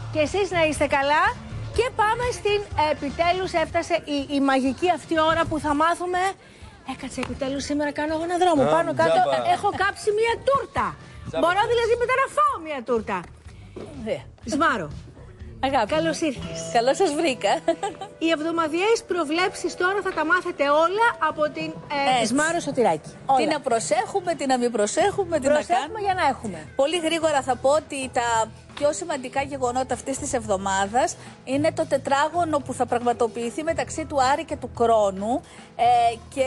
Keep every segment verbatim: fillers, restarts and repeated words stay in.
Και εσείς να είστε καλά. Και πάμε στην, επιτέλους έφτασε η, η μαγική αυτή ώρα που θα μάθουμε. Έκατσε επιτέλους σήμερα, κάνω εγώ ένα δρόμο. Α, πάνω κάτω τζάμπα. Έχω κάψει μία τούρτα. Τζάμπα. Μπορώ δηλαδή μετά να φάω μία τούρτα. Δε. Σμάρο. Αγάπη. Καλώς ήρθες. Καλώς σας βρήκα. Οι εβδομαδιαίες προβλέψεις τώρα θα τα μάθετε όλα από την ε, Σμάρο Σωτηράκη. Τι να προσέχουμε, τι να μην προσέχουμε, τι προσέχουμε να κάνουμε. για να έχουμε. Πολύ γρήγορα θα πω ότι τα πιο σημαντικά γεγονότα αυτής της εβδομάδας είναι το τετράγωνο που θα πραγματοποιηθεί μεταξύ του Άρη και του Κρόνου ε, και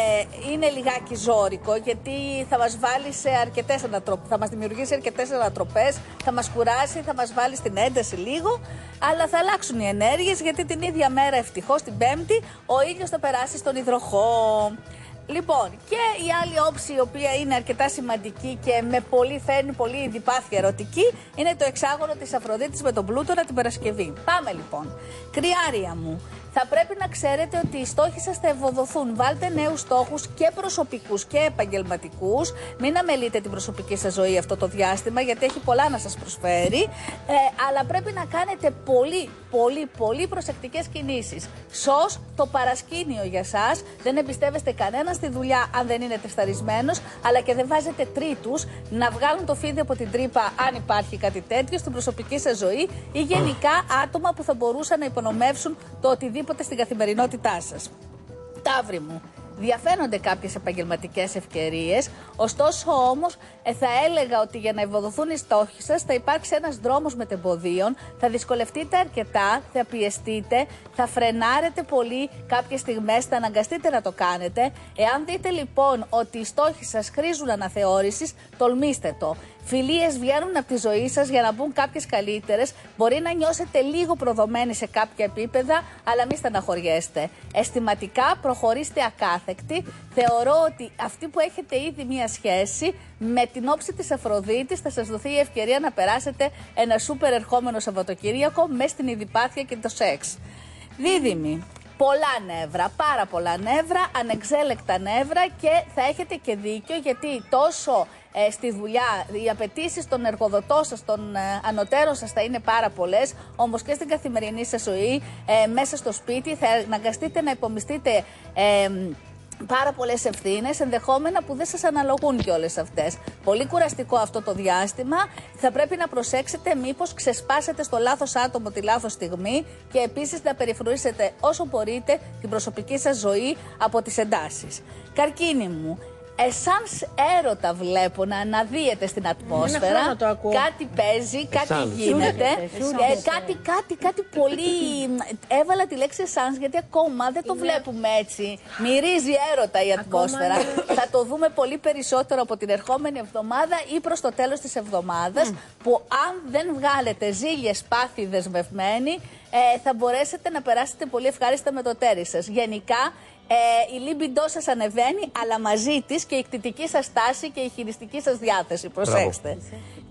είναι λιγάκι ζώρικο γιατί θα μας βάλει σε αρκετές ανατροπές, θα μας δημιουργήσει αρκετές ανατροπές, θα μας κουράσει, θα μας βάλει στην ένταση λίγο, αλλά θα αλλάξουν οι ενέργειες γιατί την ίδια μέρα ευτυχώς την Πέμπτη ο ήλιος θα περάσει στον υδροχό. Λοιπόν, και η άλλη όψη η οποία είναι αρκετά σημαντική και με πολύ φέρνει πολύ διπάθεια ερωτική είναι το εξάγωνο της Αφροδίτης με τον Πλούτορα την Παρασκευή. Πάμε λοιπόν. Κρυάρια μου, θα πρέπει να ξέρετε ότι οι στόχοι σας θα ευοδοθούν. Βάλτε νέους στόχους και προσωπικούς και επαγγελματικούς. Μην αμελείτε την προσωπική σας ζωή αυτό το διάστημα γιατί έχει πολλά να σας προσφέρει. Ε, αλλά πρέπει να κάνετε πολύ, πολύ, πολύ προσεκτικές κινήσεις. Σως το παρασκήνιο για σας. Δεν εμπιστεύεστε κανένα στη δουλειά αν δεν είναι τεσταρισμένος, αλλά και δεν βάζετε τρίτους να βγάλουν το φίδι από την τρύπα αν υπάρχει κάτι τέτοιο στην προσωπική σας ζωή ή γενικά άτομα που θα μπορούσαν να υπονομεύσουν το οτιδήποτε στην καθημερινότητά σας. Ταύρη μου, διαφαίνονται κάποιες επαγγελματικές ευκαιρίες, ωστόσο όμως ε, θα έλεγα ότι για να ευοδοθούν οι στόχοι σας θα υπάρξει ένας δρόμος μετεμποδίων, θα δυσκολευτείτε αρκετά, θα πιεστείτε, θα φρενάρετε πολύ κάποιες στιγμές, θα αναγκαστείτε να το κάνετε. Εάν δείτε λοιπόν ότι οι στόχοι σας χρήζουν αναθεώρησης, τολμήστε το. Φιλίες βγαίνουν από τη ζωή σας για να μπουν κάποιες καλύτερες. Μπορεί να νιώσετε λίγο προδομένοι σε κάποια επίπεδα, αλλά μην στεναχωριέστε. Αισθηματικά προχωρήστε ακάθεκτοι. Θεωρώ ότι αυτοί που έχετε ήδη μία σχέση, με την όψη της Αφροδίτης θα σας δοθεί η ευκαιρία να περάσετε ένα σούπερ ερχόμενο Σαββατοκύριακο μέσα στην ειδιπάθεια και το σεξ. Δίδυμοι. Πολλά νεύρα, πάρα πολλά νεύρα, ανεξέλεκτα νεύρα και θα έχετε και δίκιο γιατί τόσο ε, στη δουλειά οι απαιτήσεις των εργοδοτών σας, των ε, ανωτέρων σας θα είναι πάρα πολλές, όμως και στην καθημερινή σας ζωή, ε, μέσα στο σπίτι θα αναγκαστείτε να υπομειστείτε ε, πάρα πολλές ευθύνες, ενδεχόμενα που δεν σας αναλογούν και όλες αυτές. Πολύ κουραστικό αυτό το διάστημα. Θα πρέπει να προσέξετε μήπως ξεσπάσετε στο λάθος άτομο τη λάθος στιγμή και επίσης να περιφρουρήσετε όσο μπορείτε την προσωπική σας ζωή από τις εντάσεις. Καρκίνη μου, εσάνς έρωτα βλέπω να αναδύεται στην ατμόσφαιρα. Κάτι παίζει, κάτι εσάνς γίνεται. Ε, κάτι, κάτι, κάτι πολύ. Έβαλα τη λέξη εσάνς γιατί ακόμα δεν το είναι... βλέπουμε έτσι. Μυρίζει έρωτα η ατμόσφαιρα. Θα το δούμε πολύ περισσότερο από την ερχόμενη εβδομάδα ή προς το τέλος της εβδομάδας. Mm. Που αν δεν βγάλετε ζήλιες πάθη δεσμευμένοι, ε, θα μπορέσετε να περάσετε πολύ ευχάριστα με το τέρι σας. Γενικά, Ε, η λίμπιντό σας ανεβαίνει, αλλά μαζί της και η κτητική σας τάση και η χειριστική σας διάθεση. Προσέξτε.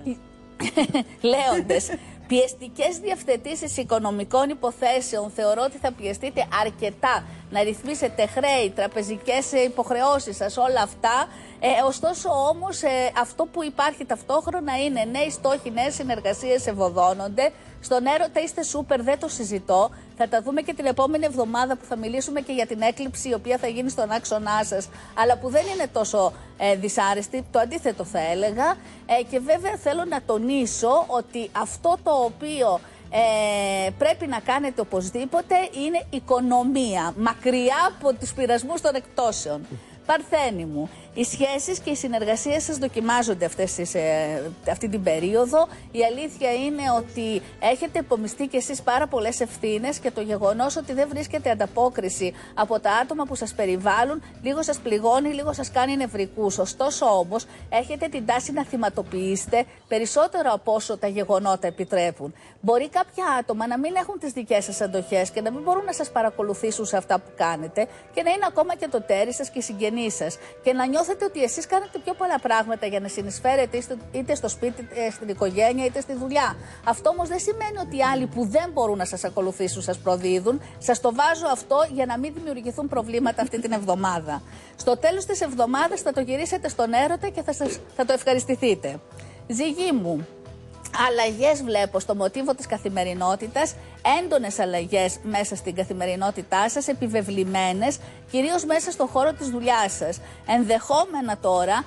Λέοντες, πιεστικές διευθετήσεις οικονομικών υποθέσεων. Θεωρώ ότι θα πιεστείτε αρκετά να ρυθμίσετε χρέη, τραπεζικές υποχρεώσεις σας, όλα αυτά. Ε, ωστόσο όμως ε, αυτό που υπάρχει ταυτόχρονα είναι νέοι στόχοι, νέες συνεργασίες ευωδώνονται. Στον έρωτα είστε σούπερ, δεν το συζητώ. Θα τα δούμε και την επόμενη εβδομάδα που θα μιλήσουμε και για την έκλειψη η οποία θα γίνει στον άξονά σας, αλλά που δεν είναι τόσο ε, δυσάρεστη, το αντίθετο θα έλεγα. Ε, και βέβαια θέλω να τονίσω ότι αυτό το οποίο ε, πρέπει να κάνετε οπωσδήποτε είναι οικονομία, μακριά από τους πειρασμούς των εκτόσεων. Παρθένη μου, οι σχέσεις και οι συνεργασίες σας δοκιμάζονται αυτές τις, ε, αυτή την περίοδο. Η αλήθεια είναι ότι έχετε υπομειστεί κι εσείς πάρα πολλές ευθύνες και το γεγονός ότι δεν βρίσκεται ανταπόκριση από τα άτομα που σας περιβάλλουν λίγο σας πληγώνει, λίγο σας κάνει νευρικούς. Ωστόσο όμως έχετε την τάση να θυματοποιήσετε περισσότερο από όσο τα γεγονότα επιτρέπουν. Μπορεί κάποια άτομα να μην έχουν τις δικές σας αντοχές και να μην μπορούν να σας παρακολουθήσουν σε αυτά που κάνετε και να είναι ακόμα και το τέρι σας και οι συγγενείς σας και να νιώθετε ότι εσείς κάνετε πιο πολλά πράγματα για να συνεισφέρετε είτε στο σπίτι, στην οικογένεια, είτε στη δουλειά. Αυτό όμως δεν σημαίνει ότι οι άλλοι που δεν μπορούν να σας ακολουθήσουν σας προδίδουν. Σας το βάζω αυτό για να μην δημιουργηθούν προβλήματα αυτή την εβδομάδα. Στο τέλος της εβδομάδας θα το γυρίσετε στον έρωτα και θα, σας, θα το ευχαριστηθείτε. Ζυγή μου, αλλαγές βλέπω στο μοτίβο της καθημερινότητας, έντονες αλλαγές μέσα στην καθημερινότητά σας, επιβεβλημένες, κυρίως μέσα στο χώρο της δουλειάς σας. Ενδεχόμενα τώρα,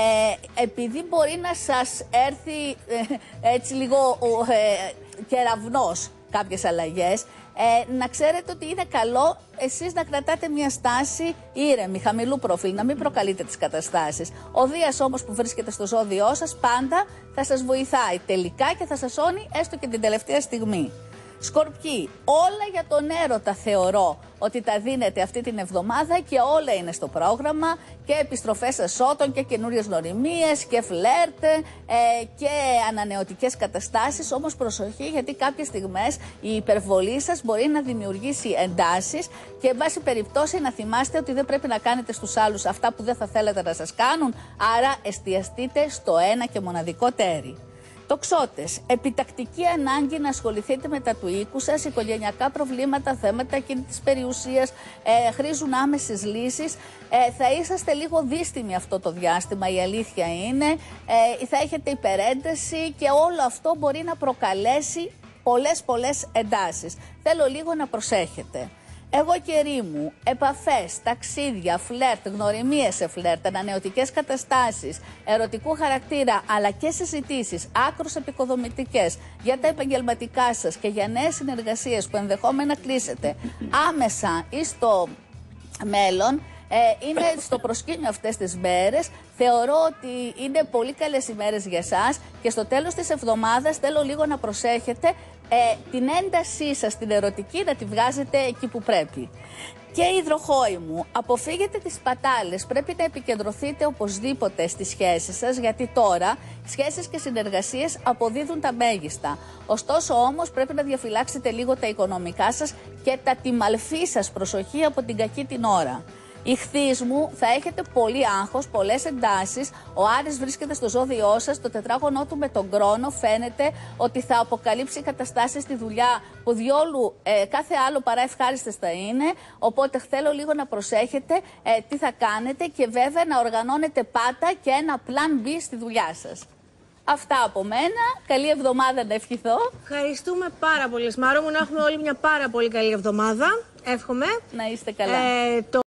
ε, επειδή μπορεί να σας έρθει ε, έτσι λίγο ε, κεραυνός κάποιες αλλαγές, Ε, να ξέρετε ότι είναι καλό εσείς να κρατάτε μια στάση ήρεμη, χαμηλού προφίλ, να μην προκαλείτε τις καταστάσεις. Ο Δίας όμως που βρίσκεται στο ζώδιό σας πάντα θα σας βοηθάει τελικά και θα σας σώνει έστω και την τελευταία στιγμή. Σκορπιοί, όλα για τον έρωτα θεωρώ ότι τα δίνετε αυτή την εβδομάδα και όλα είναι στο πρόγραμμα, και επιστροφές εσώτων και καινούριες γνωριμίες και φλερτ ε, και ανανεωτικές καταστάσεις. Όμως προσοχή, γιατί κάποιες στιγμές η υπερβολή σας μπορεί να δημιουργήσει εντάσεις και εν πάση περιπτώσει να θυμάστε ότι δεν πρέπει να κάνετε στους άλλους αυτά που δεν θα θέλετε να σας κάνουν, άρα εστιαστείτε στο ένα και μοναδικό τέρι. Τοξότες, επιτακτική ανάγκη να ασχοληθείτε με τα του οίκου σας, οικογενειακά προβλήματα, θέματα κινητής περιουσίας, ε, χρήζουν άμεσες λύσεις. Ε, θα είσαστε λίγο δύστιμοι αυτό το διάστημα, η αλήθεια είναι. Ε, θα έχετε υπερένταση και όλο αυτό μπορεί να προκαλέσει πολλές πολλές εντάσεις. Θέλω λίγο να προσέχετε. Εγώ καιρή μου, επαφές, ταξίδια, φλερτ, γνωριμίες σε φλερτ, ανανεωτικές καταστάσεις, ερωτικού χαρακτήρα, αλλά και συζητήσεις άκρως επικοδομητικές για τα επαγγελματικά σας και για νέες συνεργασίες που ενδεχόμενα κλείσετε άμεσα ή στο μέλλον, ε, είναι στο προσκήνιο αυτές τις μέρες. Θεωρώ ότι είναι πολύ καλές ημέρες για εσάς και στο τέλος της εβδομάδας θέλω λίγο να προσέχετε ε, την έντασή σας, την ερωτική, να τη βγάζετε εκεί που πρέπει. Και υδροχόοι μου, αποφύγετε τις πατάλες. Πρέπει να επικεντρωθείτε οπωσδήποτε στις σχέσεις σας, γιατί τώρα σχέσεις και συνεργασίες αποδίδουν τα μέγιστα. Ωστόσο όμως πρέπει να διαφυλάξετε λίγο τα οικονομικά σας και τα τιμαλφή σας, προσοχή από την κακή την ώρα. Ιχθύς μου, θα έχετε πολύ άγχος, πολλές εντάσεις. Ο Άρης βρίσκεται στο ζώδιό σας, το τετράγωνό του με τον Κρόνο φαίνεται ότι θα αποκαλύψει καταστάσεις στη δουλειά που διόλου ε, κάθε άλλο παρά ευχάριστες θα είναι. Οπότε θέλω λίγο να προσέχετε ε, τι θα κάνετε και βέβαια να οργανώνετε πάτα και ένα plan B στη δουλειά σας. Αυτά από μένα. Καλή εβδομάδα να ευχηθώ. Ευχαριστούμε πάρα πολύ, Σμάρο μου. Να έχουμε όλοι μια πάρα πολύ καλή εβδομάδα. Εύχομαι. Να είστε καλά. Ε, το...